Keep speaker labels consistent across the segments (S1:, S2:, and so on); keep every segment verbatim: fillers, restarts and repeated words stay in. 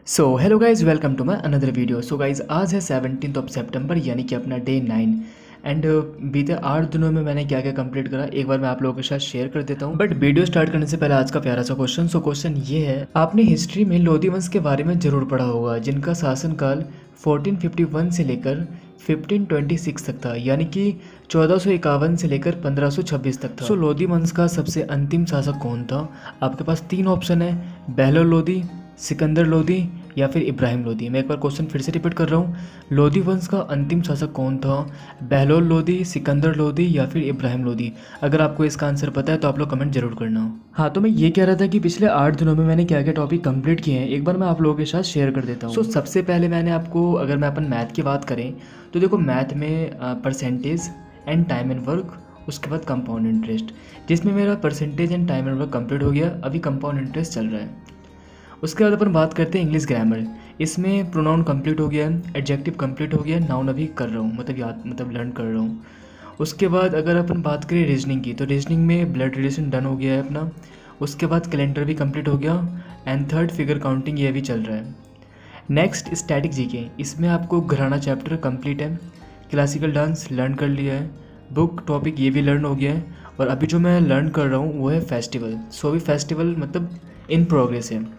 S1: So hello guys, welcome to my another video. So guys, आज है seventeen of सितंबर यानी कि अपना डे नाइन। एंड बीते आठ दिनों में मैंने क्या क्या कंप्लीट करा एक बार मैं आप लोगों के साथ शेयर कर देता हूँ। बट वीडियो स्टार्ट करने से पहले आज का प्यारा सा क्वेश्चन। सो क्वेश्चन ये है, आपने हिस्ट्री में लोधी वंश के बारे में जरूर पढ़ा होगा, जिनका शासनकाल फोर्टीन फिफ्टी वन से लेकर फिफ्टीन ट्वेंटी सिक्स तक था, यानी कि चौदह सौ इक्यावन से लेकर पंद्रह सौ छब्बीस तक था। सो लोधी वंश का सबसे अंतिम शासक कौन था? आपके पास तीन ऑप्शन है, बहलोल लोधी, सिकंदर लोधी या फिर इब्राहिम लोधी। मैं एक बार क्वेश्चन फिर से रिपीट कर रहा हूँ, लोधी वंश का अंतिम शासक कौन था? बहलोल लोधी, सिकंदर लोधी या फिर इब्राहिम लोधी। अगर आपको इसका आंसर पता है तो आप लोग कमेंट जरूर करना। हाँ, तो मैं ये कह रहा था कि पिछले आठ दिनों में मैंने क्या क्या टॉपिक कंप्लीट किए हैं एक बार मैं आप लोगों के साथ शेयर कर देता हूँ। सो so, सबसे पहले मैंने आपको, अगर मैं अपन मैथ की बात करें तो देखो, मैथ में percentage and time and work, उसके बाद कंपाउंड इंटरेस्ट, जिसमें मेरा percentage and time and work complete हो गया। अभी कंपाउंड इंटरेस्ट चल रहा है। उसके बाद अपन बात करते हैं इंग्लिश ग्रामर। इसमें प्रोनाउन कंप्लीट हो गया है, एडजेक्टिव कंप्लीट हो गया है, नाउन अभी कर रहा हूँ, मतलब याद मतलब लर्न कर रहा हूँ। उसके बाद अगर अपन बात करें रीजनिंग की, तो रीजनिंग में ब्लड रिलेशन डन हो गया है अपना। उसके बाद कैलेंडर भी कंप्लीट हो गया एंड थर्ड फिगर काउंटिंग ये भी चल रहा है। नेक्स्ट स्टैटिक जीके, इसमें आपको घराना चैप्टर कंप्लीट है, क्लासिकल डांस लर्न कर लिया है, बुक टॉपिक ये भी लर्न हो गया है, और अभी जो मैं लर्न कर रहा हूँ वो है फेस्टिवल। सो अभी फेस्टिवल मतलब इन प्रोग्रेस है।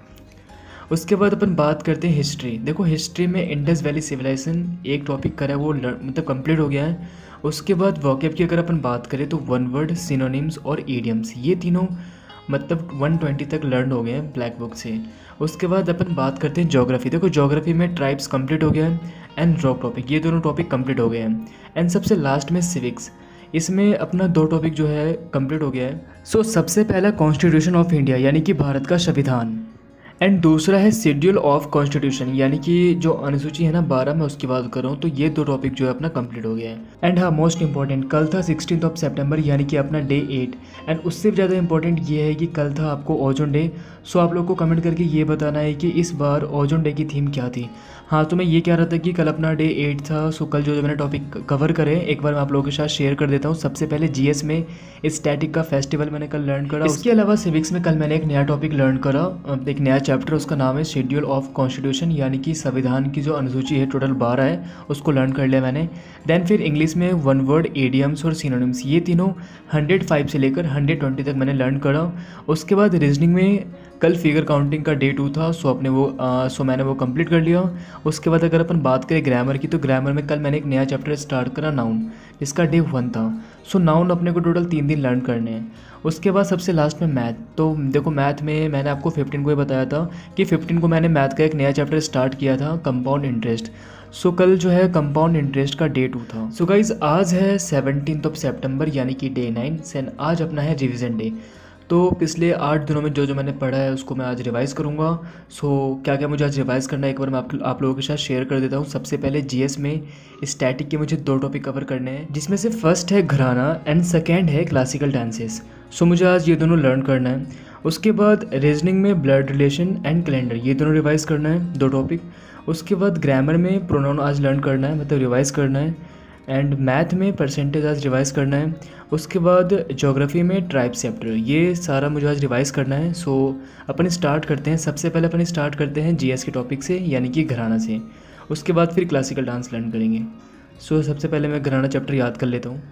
S1: उसके बाद अपन बात करते हैं हिस्ट्री। देखो, हिस्ट्री में इंडस वैली सिविलाइजेशन एक टॉपिक करा है, वो मतलब कंप्लीट हो गया है। उसके बाद वोकैब की अगर अपन बात करें तो वन वर्ड, सिनोनिम्स और ईडियम्स, ये तीनों मतलब वन ट्वेंटी तक लर्न हो गए हैं ब्लैक बुक से। उसके बाद अपन बात करते हैं ज्योग्राफी। देखो, ज्योग्राफी में ट्राइब्स कंप्लीट हो गया है एंड रॉक टॉपिक, ये दोनों टॉपिक कंप्लीट हो गए हैं। एंड सबसे लास्ट में सिविक्स, इसमें अपना दो टॉपिक जो है कंप्लीट हो गया है। सो so, सबसे पहला कॉन्स्टिट्यूशन ऑफ इंडिया यानी कि भारत का संविधान, एंड दूसरा है शेड्यूल ऑफ कॉन्स्टिट्यूशन यानी कि जो अनुसूची है ना बारह, मैं उसकी बात कर रहा हूँ। तो ये दो टॉपिक जो है अपना कंप्लीट हो गया है। एंड हाँ, मोस्ट इंपॉर्टेंट, कल था सिक्सटीन ऑफ सितंबर यानी कि अपना डे एट। एंड उससे भी ज़्यादा इंपॉर्टेंट ये है कि कल था आपको ओजोन डे। सो आप लोग को कमेंट करके ये बताना है कि इस बार ओजोन डे की थीम क्या थी। हाँ, तो मैं ये कह रहा था कि कल अपना डे एट था। सो कल जो जो मैंने टॉपिक कवर करे एक बार मैं आप लोगों के साथ शेयर कर देता हूँ। सबसे पहले जीएस में स्टैटिक का फेस्टिवल मैंने कल लर्न करा। इसके अलावा सिविक्स में कल मैंने एक नया टॉपिक लर्न करा, एक नया चैप्टर, उसका नाम है शेड्यूल ऑफ कॉन्स्टिट्यूशन यानी कि संविधान की जो अनुसूची है टोटल बारह है, उसको लर्न कर लिया मैंने। देन फिर इंग्लिश में वन वर्ड, एडियम्स और सिनोनिम्स, ये तीनों हंड्रेड फाइव से लेकर हंड्रेड ट्वेंटी तक मैंने लर्न करा। उसके बाद रीजनिंग में कल फिगर काउंटिंग का डे टू था, सो अपने वो आ, सो मैंने वो कंप्लीट कर लिया। उसके बाद अगर अपन बात करें ग्रामर की, तो ग्रामर में कल मैंने एक नया चैप्टर स्टार्ट करा, नाउन, जिसका डे वन था। सो नाउन अपने को टोटल तीन दिन लर्न करने हैं। उसके बाद सबसे लास्ट में मैथ। तो देखो, मैथ में मैंने आपको फिफ्टीन को ही बताया था कि फिफ्टीन को मैंने मैथ का एक नया चैप्टर स्टार्ट किया था, कंपाउंड इंटरेस्ट। सो कल जो है कंपाउंड इंटरेस्ट का डे टू था। सो गाइज, आज है सेवनटीन ऑफ सितंबर यानी कि डे नाइन सेन। आज अपना है रिवीजन डे। तो पिछले आठ दिनों में जो जो मैंने पढ़ा है उसको मैं आज रिवाइज़ करूँगा। सो क्या क्या मुझे आज रिवाइज़ करना है एक बार मैं आप, आप लोगों के साथ शेयर कर देता हूँ। सबसे पहले जीएस में स्टैटिक के मुझे दो टॉपिक कवर करने हैं, जिसमें से फर्स्ट है घराना एंड सेकेंड है क्लासिकल डांसेस। सो मुझे आज ये दोनों लर्न करना है। उसके बाद रीजनिंग में ब्लड रिलेशन एंड कैलेंडर, ये दोनों रिवाइज़ करना है, दो टॉपिक। उसके बाद ग्रामर में प्रोनाउन आज लर्न करना है, मतलब रिवाइज़ करना है। एंड मैथ में परसेंटेज आज रिवाइज़ करना है। उसके बाद ज्योग्राफी में ट्राइब चैप्टर, ये सारा मुझे आज रिवाइज़ करना है। सो अपन स्टार्ट करते हैं। सबसे पहले अपन स्टार्ट करते हैं जीएस के टॉपिक से यानी कि घराना से। उसके बाद फिर क्लासिकल डांस लर्न करेंगे। सो सबसे पहले मैं घराना चैप्टर याद कर लेता हूँ।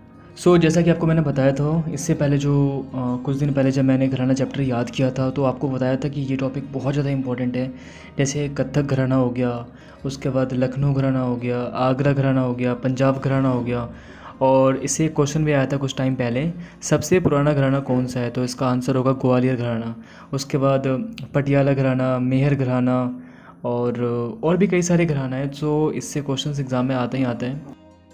S1: सो so, जैसा कि आपको मैंने बताया था इससे पहले, जो आ, कुछ दिन पहले जब मैंने घराना चैप्टर याद किया था तो आपको बताया था कि ये टॉपिक बहुत ज़्यादा इंपॉर्टेंट है। जैसे कथक घराना हो गया, उसके बाद लखनऊ घराना हो गया, आगरा घराना हो गया, पंजाब घराना हो गया। और इससे एक क्वेश्चन भी आया था कुछ टाइम पहले, सबसे पुराना घराना कौन सा है? तो इसका आंसर होगा ग्वालियर घराना। उसके बाद पटियाला घराना, मेहर घराना और और भी कई सारे घराना हैं जो इससे क्वेश्चन एग्ज़ाम में आते ही आते हैं।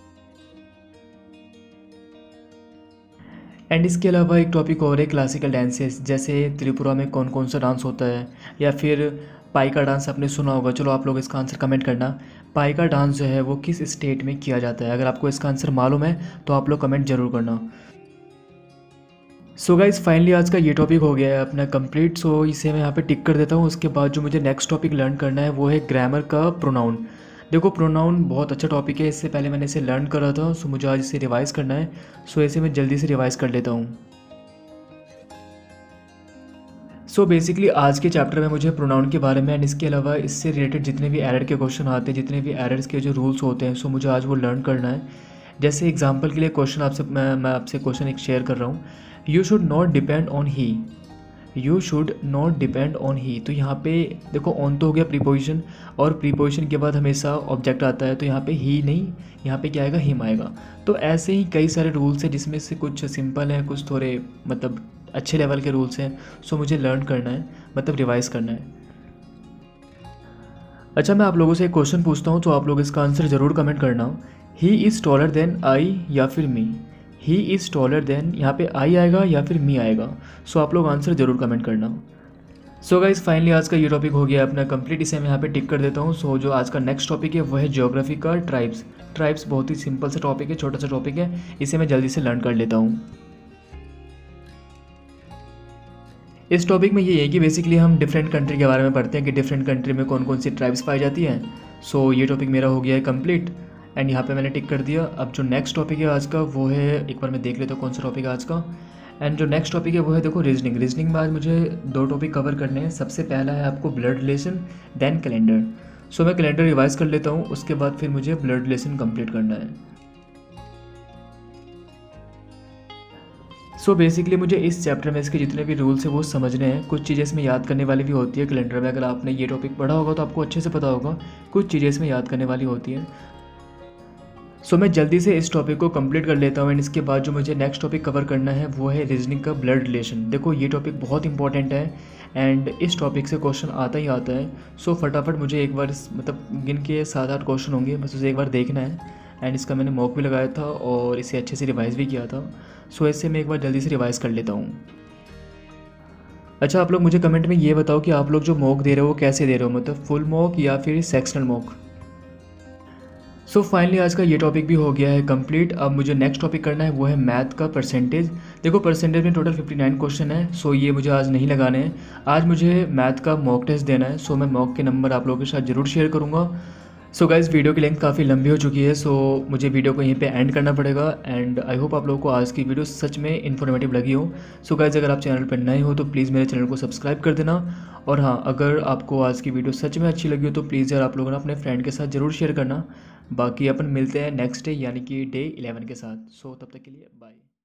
S1: एंड इसके अलावा एक टॉपिक और है क्लासिकल डांसेस, जैसे त्रिपुरा में कौन कौन सा डांस होता है, या फिर पाई का डांस आपने सुना होगा। चलो आप लोग इसका आंसर कमेंट करना, पाई का डांस जो है वो किस स्टेट में किया जाता है। अगर आपको इसका आंसर मालूम है तो आप लोग कमेंट जरूर करना। सो गाइज, फाइनली आज का ये टॉपिक हो गया है अपना कंप्लीट। सो इसे मैं यहाँ पे टिक कर देता हूँ। उसके बाद जो मुझे नेक्स्ट टॉपिक लर्न करना है वो है ग्रामर का प्रोनाउन। देखो, प्रोनाउन बहुत अच्छा टॉपिक है, इससे पहले मैंने इसे लर्न करा था। सो मुझे आज इसे रिवाइज़ करना है। सो इसे मैं जल्दी से रिवाइज़ कर लेता हूँ। सो बेसिकली आज के चैप्टर में मुझे प्रोनाउन के बारे में एंड इसके अलावा इससे रिलेटेड जितने भी एरर के क्वेश्चन आते हैं, जितने भी एरर्स के जो रूल्स होते हैं, सो मुझे आज वो लर्न करना है। जैसे एग्जांपल के लिए क्वेश्चन आपसे मैं मैं आपसे क्वेश्चन एक शेयर कर रहा हूँ, you should not depend on he, you should not depend on he. तो यहाँ पे देखो ऑन तो हो गया प्रीपोजिशन, और प्रीपोजिशन के बाद हमेशा ऑब्जेक्ट आता है, तो यहाँ पे ही नहीं, यहाँ पे क्या आएगा, हिम आएगा। तो ऐसे ही कई सारे रूल्स हैं जिसमें से कुछ सिंपल हैं, कुछ थोड़े मतलब अच्छे लेवल के रूल्स हैं। सो मुझे लर्न करना है, मतलब रिवाइज करना है। अच्छा, मैं आप लोगों से एक क्वेश्चन पूछता हूँ, तो आप लोग इसका आंसर ज़रूर कमेंट करना। He is taller than I या फिर me, he is taller than, यहाँ पे आई आएगा या फिर मी आएगा। सो आप लोग आंसर ज़रूर कमेंट करना। सो गाइज फाइनली आज का ये टॉपिक हो गया अपना कंप्लीट, इसे मैं यहाँ पे टिक कर देता हूँ। सो जो आज का नेक्स्ट टॉपिक है वो है ज्योग्राफी का ट्राइब्स। ट्राइब्स बहुत ही सिंपल सा टॉपिक है, छोटा सा टॉपिक है, इसे मैं जल्दी से लर्न कर लेता हूँ। इस टॉपिक में ये है कि बेसिकली हम डिफरेंट कंट्री के बारे में पढ़ते हैं कि डिफरेंट कंट्री में कौन कौन सी ट्राइब्स पाई जाती हैं। सो ये टॉपिक मेरा हो गया है कंप्लीट एंड यहाँ पे मैंने टिक कर दिया। अब जो नेक्स्ट टॉपिक है आज का वो है, एक बार मैं देख लेता हूँ कौन सा टॉपिक है आज का। एंड जो नेक्स्ट टॉपिक है वो है देखो रीजनिंग। रीजनिंग में आज मुझे दो टॉपिक कवर करने हैं। सबसे पहला है आपको blood relation, then calendar. So मैं कैलेंडर रिवाइज कर लेता हूँ, उसके बाद फिर मुझे ब्लड रिलेशन कंप्लीट करना है। सो so बेसिकली मुझे इस चैप्टर में इसके जितने भी रूल्स हैं वो समझने हैं। कुछ चीज़ें इसमें याद करने वाली भी होती है कैलेंडर में, अगर आपने ये टॉपिक पढ़ा होगा तो आपको अच्छे से पता होगा, कुछ चीज़ें इसमें याद करने वाली होती हैं। सो so मैं जल्दी से इस टॉपिक को कंप्लीट कर लेता हूँ एंड इसके बाद जो मुझे नेक्स्ट टॉपिक कवर करना है वो है रीजनिंग का ब्लड रिलेशन। देखो ये टॉपिक बहुत इंपॉर्टेंट है एंड इस टॉपिक से क्वेश्चन आता ही आता है। सो so फटाफट मुझे एक बार मतलब गिन के सात आठ क्वेश्चन होंगे, बस उसे एक बार देखना है। एंड इसका मैंने मॉक भी लगाया था और इसे अच्छे से रिवाइज़ भी किया था। सो so ऐसे मैं एक बार जल्दी से रिवाइज़ कर लेता हूँ। अच्छा, आप लोग मुझे कमेंट में ये बताओ कि आप लोग जो मॉक दे रहे हो वो कैसे दे रहे हो, मतलब फुल मॉक या फिर sectional mock. So so finally आज का ये टॉपिक भी हो गया है कंप्लीट। अब मुझे नेक्स्ट टॉपिक करना है वो है मैथ का परसेंटेज। देखो परसेंटेज में टोटल उनसठ क्वेश्चन है। सो so ये मुझे आज नहीं लगाने हैं, आज मुझे मैथ का मॉक टेस्ट देना है। सो so मैं मॉक के नंबर आप लोगों के साथ ज़रूर शेयर करूँगा। सो so गाइज़ वीडियो की लेंथ काफ़ी लंबी हो चुकी है, सो so मुझे वीडियो को यहीं पे एंड करना पड़ेगा। एंड आई होप आप लोगों को आज की वीडियो सच में इन्फॉर्मेटिव लगी हो। सो so गाइज़ अगर आप चैनल पर नए हो तो प्लीज़ मेरे चैनल को सब्सक्राइब कर देना। और हाँ, अगर आपको आज की वीडियो सच में अच्छी लगी हो तो प्लीज़ यार आप लोगों ने अपने फ्रेंड के साथ ज़रूर शेयर करना। बाकी अपन मिलते हैं नेक्स्ट डे यानी कि डे इलेवन के साथ। सो so, तब तक के लिए बाय।